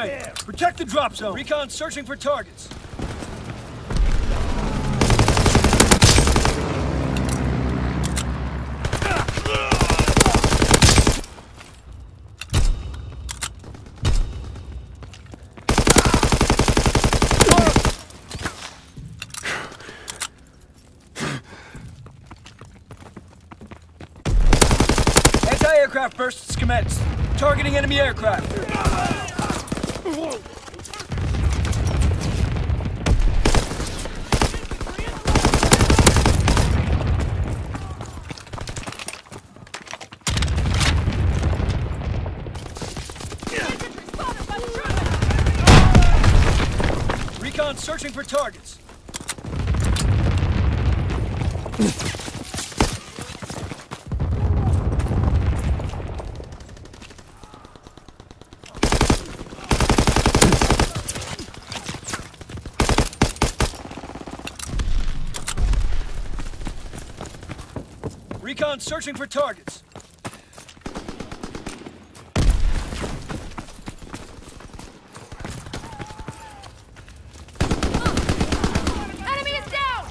way. Protect the drop zone. Recon searching for targets. Anti-aircraft bursts commenced. Targeting enemy aircraft. Recon searching for targets. Recon searching for targets. Enemy is down!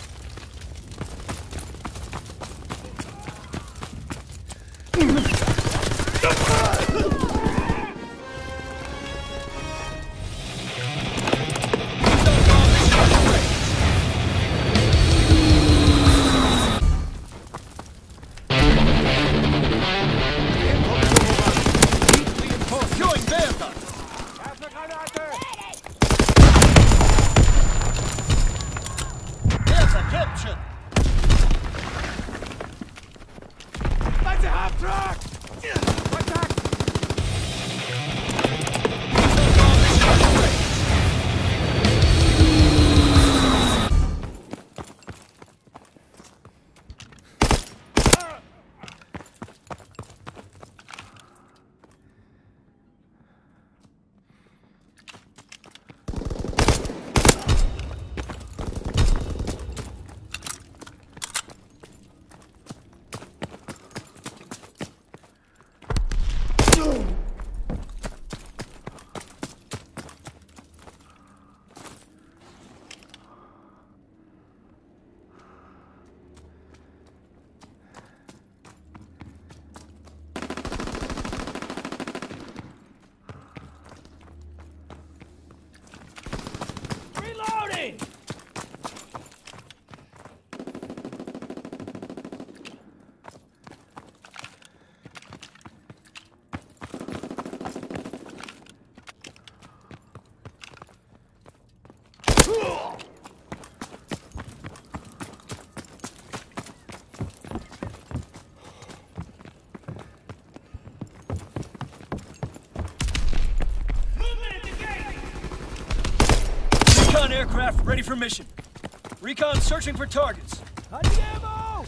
Recon aircraft ready for mission. Recon searching for targets. Andiamo!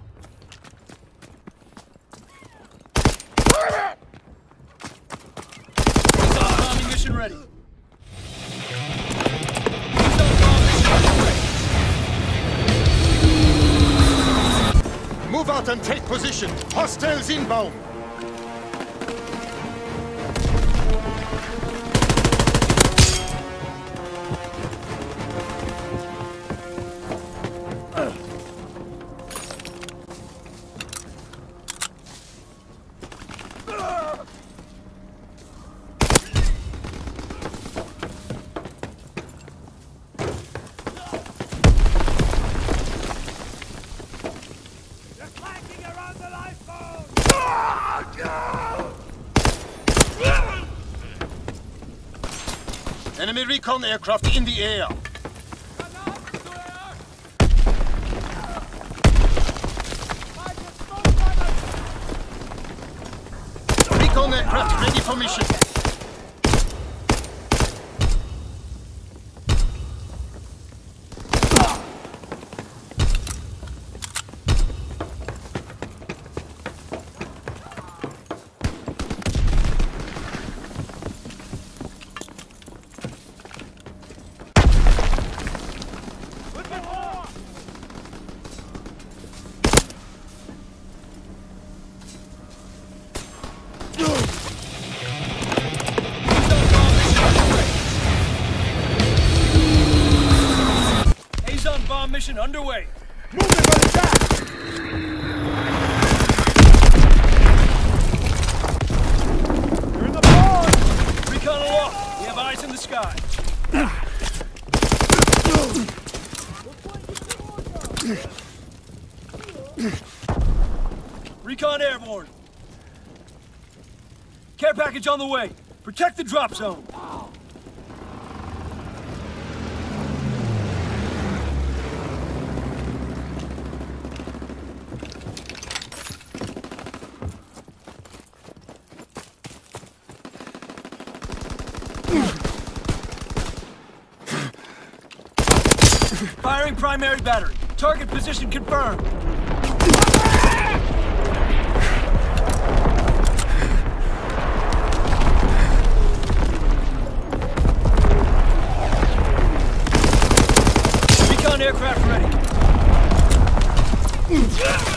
Recon bombing mission ready. Move out and take position. Hostiles inbound. Enemy recon aircraft in the air. Recon aircraft ready for mission. underway. Movement on attack! You're in the pond! Recon aloft. We have eyes in the sky. Recon airborne. Care package on the way. Protect the drop zone. Firing primary battery. Target position confirmed. Recon aircraft ready.